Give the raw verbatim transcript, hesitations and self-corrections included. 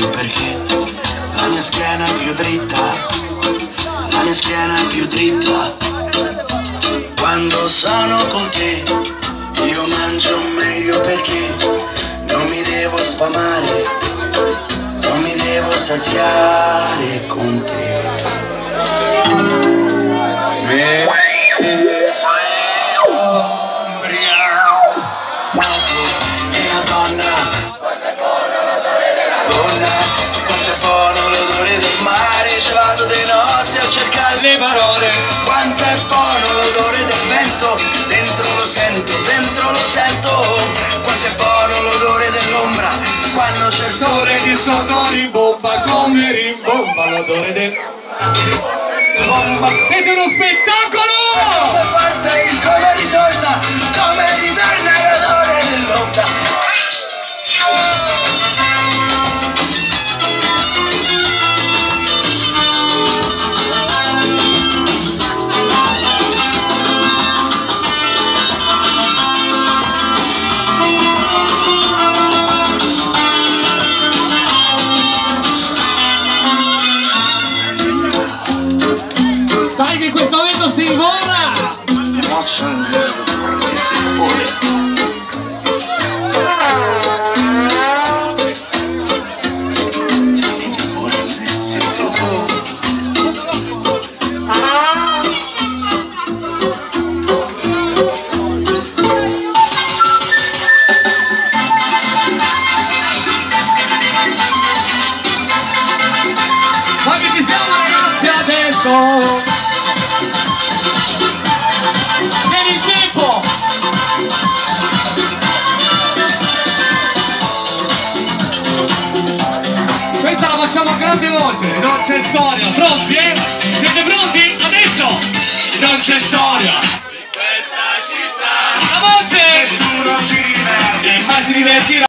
perché la mia schiena è più dritta, la mia schiena è più dritta. Quando sono con te io mangio meglio perché non mi devo sfamare, non mi devo saziare con te. Me e la donna, donna, quanto è buono l'odore del mare, ci vado di notte a cercare le parole. Quanto è buono l'odore del vento, dentro lo sento, dentro lo sento. Quanto è buono l'odore dell'ombra, quando c'è il sole che sotto rimbomba, come rimbomba l'odore del bomba. Siete uno spettacolo! Come parte il come ritorna, come ritorna l'odore dell'ombra. Dai che in questo momento si vola! Le mocce non mi vedo da correntezza di capone. Tieni di correntezza di capone. Ma che ci siamo ragazzi adesso! Questa la facciamo a grande voce, non c'è storia, pronti eh? Siete pronti? Adesso! Non c'è storia! Questa città! La voce! Nessuno si diverte! Ma si divertirà!